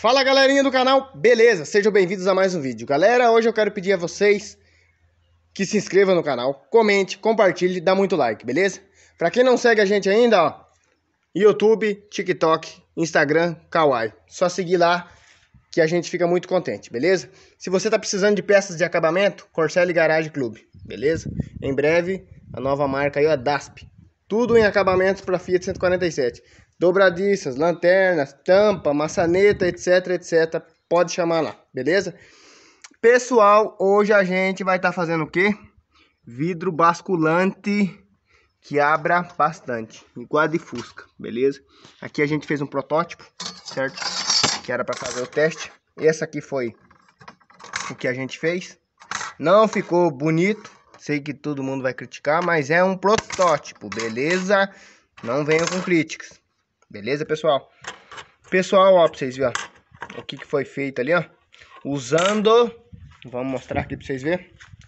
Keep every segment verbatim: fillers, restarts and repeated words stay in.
Fala galerinha do canal, beleza? Sejam bem-vindos a mais um vídeo. Galera, hoje eu quero pedir a vocês que se inscrevam no canal, comente, compartilhe, dá muito like, beleza? Pra quem não segue a gente ainda, ó, YouTube, TikTok, Instagram, Kawaii. Só seguir lá que a gente fica muito contente, beleza? Se você tá precisando de peças de acabamento, Corselli Garage Clube, beleza? Em breve, a nova marca aí, ó, D A S P. Tudo em acabamentos para Fiat cento e quarenta e sete. Dobradiças, lanternas, tampa, maçaneta, etc, etcétera. Pode chamar lá, beleza? Pessoal, hoje a gente vai estar tá fazendo o quê? Vidro basculante que abra bastante, igual a de Fusca, beleza? Aqui a gente fez um protótipo, certo? Que era para fazer o teste. Esse aqui foi o que a gente fez. Não ficou bonito, sei que todo mundo vai criticar, mas é um protótipo, beleza? Não venham com críticas. Beleza, pessoal? Pessoal, ó, pra vocês verem ó, o que, que foi feito ali, ó. Usando, vamos mostrar aqui pra vocês verem.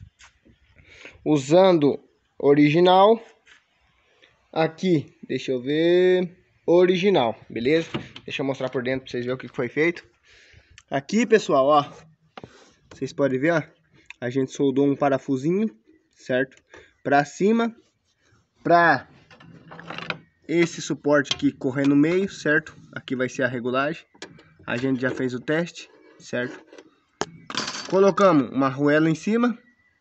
Usando original. Aqui, deixa eu ver. Original, beleza? Deixa eu mostrar por dentro pra vocês verem o que, que foi feito. Aqui, pessoal, ó. Vocês podem ver, ó. A gente soldou um parafusinho, certo? Pra cima. Pra esse suporte aqui correr no meio, certo? Aqui vai ser a regulagem. A gente já fez o teste, certo? Colocamos uma arruela em cima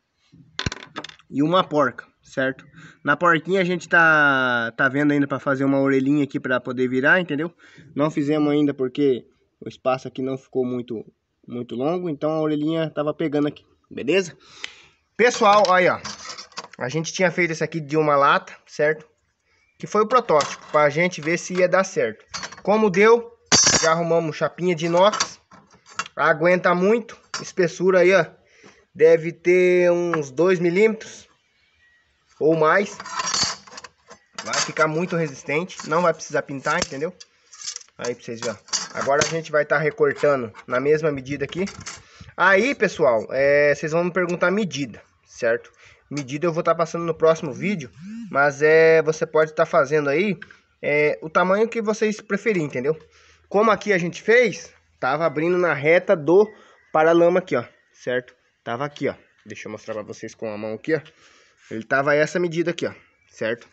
e uma porca, certo? Na porquinha a gente tá, tá vendo ainda para fazer uma orelhinha aqui para poder virar, entendeu? Não fizemos ainda porque o espaço aqui não ficou muito, muito longo, então a orelhinha tava pegando aqui, beleza? Pessoal, olha, ó. A gente tinha feito esse aqui de uma lata, certo? Que foi o protótipo, para a gente ver se ia dar certo. Como deu, já arrumamos chapinha de inox. Aguenta muito, espessura aí, ó. Deve ter uns dois milímetros ou mais. Vai ficar muito resistente, não vai precisar pintar, entendeu? Aí pra vocês verem. Agora a gente vai estar tá recortando na mesma medida aqui. Aí, pessoal, é, vocês vão me perguntar a medida, certo? Medida eu vou estar tá passando no próximo vídeo, mas é, você pode estar tá fazendo aí é, o tamanho que vocês preferirem, entendeu? Como aqui a gente fez, tava abrindo na reta do paralama aqui, ó, certo? Tava aqui, ó, deixa eu mostrar pra vocês com a mão aqui, ó. Ele tava essa medida aqui, ó, certo?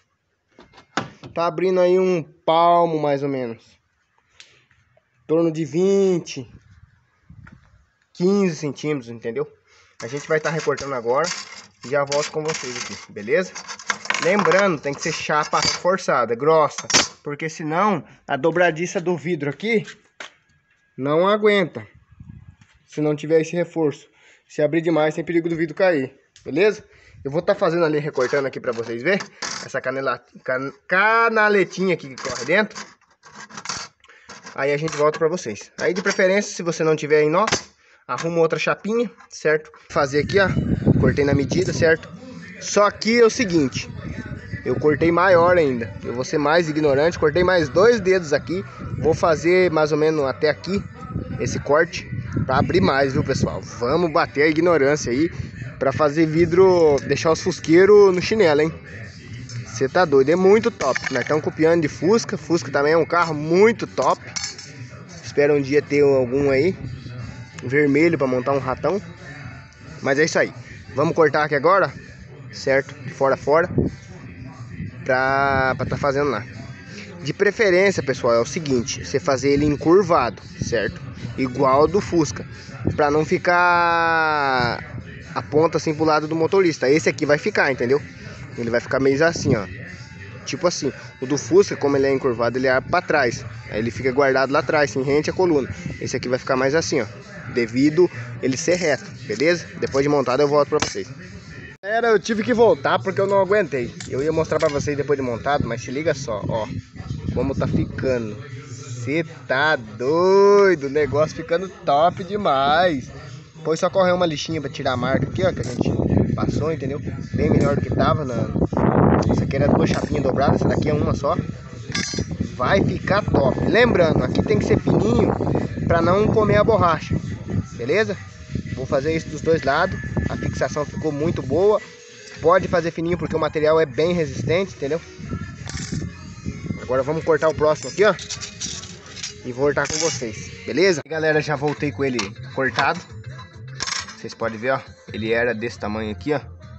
Tá abrindo aí um palmo mais ou menos, em torno de vinte, quinze centímetros, entendeu? A gente vai estar tá recortando agora. Já volto com vocês aqui, beleza? Lembrando, tem que ser chapa reforçada, grossa, porque senão a dobradiça do vidro aqui não aguenta. Se não tiver esse reforço, se abrir demais tem perigo do vidro cair, beleza? Eu vou estar tá fazendo ali, recortando aqui pra vocês verem essa canela, can, canaletinha aqui que corre dentro. Aí a gente volta pra vocês. Aí de preferência, se você não tiver inox, arruma outra chapinha, certo? Fazer aqui, ó, cortei na medida, certo? Só que é o seguinte, eu cortei maior ainda. Eu vou ser mais ignorante, cortei mais dois dedos aqui. Vou fazer mais ou menos até aqui esse corte para abrir mais, viu, pessoal? Vamos bater a ignorância aí para fazer vidro, deixar os fusqueiros no chinelo, hein? Você tá doido, é muito top. Nós estamos copiando de Fusca. Fusca também é um carro muito top. Espero um dia ter algum aí vermelho para montar um ratão. Mas é isso aí. Vamos cortar aqui agora, certo? De fora a fora. Pra, pra tá fazendo lá. De preferência, pessoal, é o seguinte. Você fazer ele encurvado, certo? Igual do Fusca. Pra não ficar a ponta assim pro lado do motorista. Esse aqui vai ficar, entendeu? Ele vai ficar meio assim, ó. Tipo assim. O do Fusca, como ele é encurvado, ele abre pra trás. Aí ele fica guardado lá atrás, sem rente a coluna. Esse aqui vai ficar mais assim, ó. Devido ele ser reto, beleza? Depois de montado eu volto pra vocês. Galera, eu tive que voltar porque eu não aguentei. Eu ia mostrar pra vocês depois de montado, mas se liga só, ó. Como tá ficando. Você tá doido, o negócio ficando top demais. Depois só correr uma lixinha pra tirar a marca aqui, ó, que a gente passou, entendeu? Bem melhor do que tava. Na... Essa aqui era duas chapinhas dobradas, essa daqui é uma só. Vai ficar top. Lembrando, aqui tem que ser fininho pra não comer a borracha. Beleza? Vou fazer isso dos dois lados. A fixação ficou muito boa. Pode fazer fininho porque o material é bem resistente, entendeu? Agora vamos cortar o próximo aqui, ó. e voltar com vocês, beleza? Galera, já voltei com ele cortado. Vocês podem ver, ó, ele era desse tamanho aqui, ó.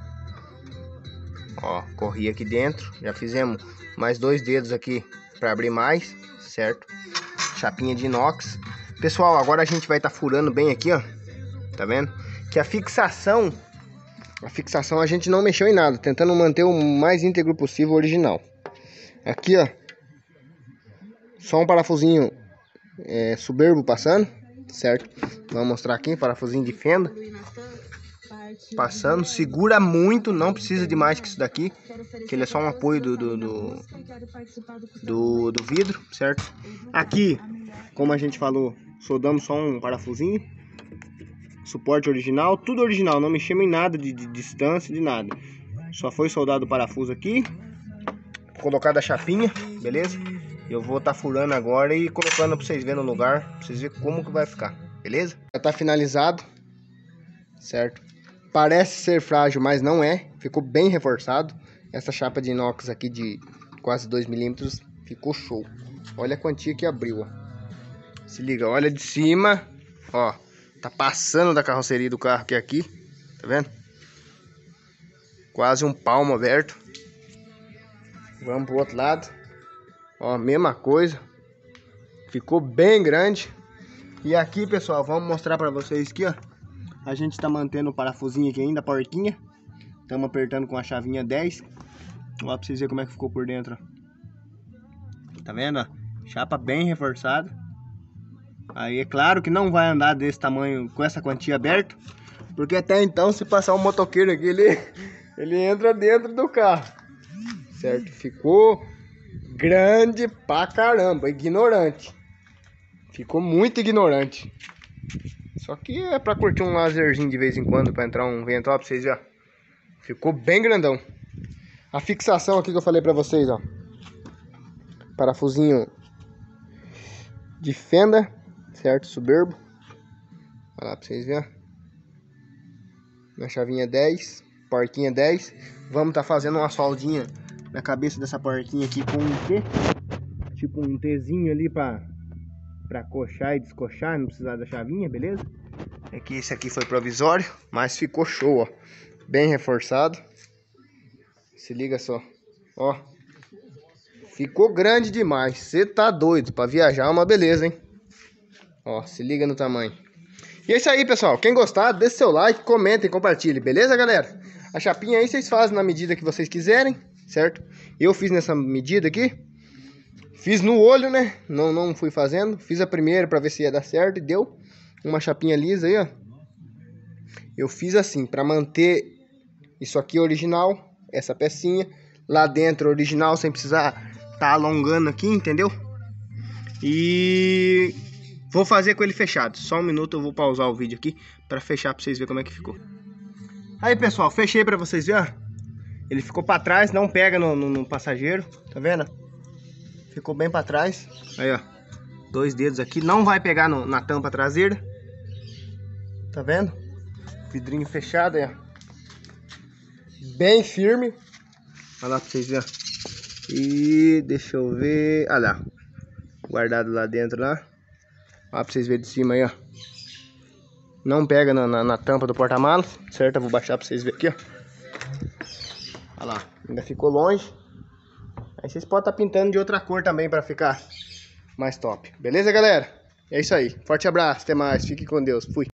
Ó, corri aqui dentro, já fizemos mais dois dedos aqui para abrir mais, certo? Chapinha de inox. Pessoal, agora a gente vai estar tá furando bem aqui, ó. Tá vendo? Que a fixação, a fixação a gente não mexeu em nada, tentando manter o mais íntegro possível o original. Aqui, ó, só um parafusinho é, soberbo passando, certo? Vou mostrar aqui, parafusinho de fenda passando, segura muito, não precisa de mais que isso daqui, que ele é só um apoio do do, do, do, do vidro, certo? Aqui, como a gente falou, soldamos só um parafusinho, suporte original, tudo original, não mexemos em nada de, de distância, de nada. Só foi soldado o parafuso aqui, colocado a chapinha, beleza? Eu vou estar tá furando agora e colocando para vocês verem no lugar, para vocês verem como que vai ficar, beleza? Já tá finalizado, certo? Parece ser frágil, mas não é. Ficou bem reforçado. Essa chapa de inox aqui de quase dois milímetros ficou show. Olha a quantia que abriu, ó. Se liga, olha de cima, ó. Tá passando da carroceria do carro que é aqui. Tá vendo? Quase um palmo aberto. Vamos pro outro lado. Ó, mesma coisa. Ficou bem grande. E aqui, pessoal, vamos mostrar pra vocês aqui, ó. A gente tá mantendo o parafusinho aqui ainda, a porquinha. Estamos apertando com a chavinha dez. Ó, pra vocês verem como é que ficou por dentro, ó. Tá vendo, ó? Chapa bem reforçada. Aí é claro que não vai andar desse tamanho com essa quantia aberta, porque até então, se passar um motoqueiro aqui, ele, ele entra dentro do carro. Certo? Ficou grande pra caramba, ignorante. Ficou muito ignorante. Só que é pra curtir um laserzinho de vez em quando, pra entrar um vento, ó, pra vocês verem, ó. Ficou bem grandão. A fixação aqui que eu falei pra vocês, ó. Parafusinho de fenda, certo? Soberbo. Olha lá pra vocês verem, ó. Na chavinha dez, porquinha dez. Vamos tá fazendo uma soldinha na cabeça dessa porquinha aqui com um T. Tipo um Tzinho ali pra... pra coxar e descoxar, não precisar da chavinha, beleza? É que esse aqui foi provisório, mas ficou show, ó. Bem reforçado. Se liga só, ó. Ficou grande demais, você tá doido. Pra viajar é uma beleza, hein? Ó, se liga no tamanho. E é isso aí, pessoal. Quem gostar, deixa seu like, comentem, compartilhe, beleza, galera? A chapinha aí vocês fazem na medida que vocês quiserem, certo? Eu fiz nessa medida aqui. Fiz no olho, né? Não, não fui fazendo. Fiz a primeira pra ver se ia dar certo e deu. Uma chapinha lisa aí, ó. Eu fiz assim, pra manter isso aqui original, essa pecinha. Lá dentro original, sem precisar tá alongando aqui, entendeu? E vou fazer com ele fechado. Só um minuto, eu vou pausar o vídeo aqui pra fechar, pra vocês verem como é que ficou. Aí, pessoal, fechei pra vocês verem, ó. Ele ficou pra trás, não pega no, no, no passageiro, tá vendo? Ficou bem pra trás. Aí, ó. Dois dedos aqui. Não vai pegar no, na tampa traseira. Tá vendo? Vidrinho fechado aí, ó. Bem firme. Olha lá pra vocês verem. E deixa eu ver. Olha lá. Guardado lá dentro lá. Olha pra vocês verem de cima aí, ó. Não pega na, na, na tampa do porta-malas. Certo? Eu vou baixar pra vocês verem aqui, ó. Olha lá. Ainda ficou longe. Aí vocês podem estar pintando de outra cor também para ficar mais top. Beleza, galera? É isso aí. Forte abraço, até mais. Fique com Deus. Fui.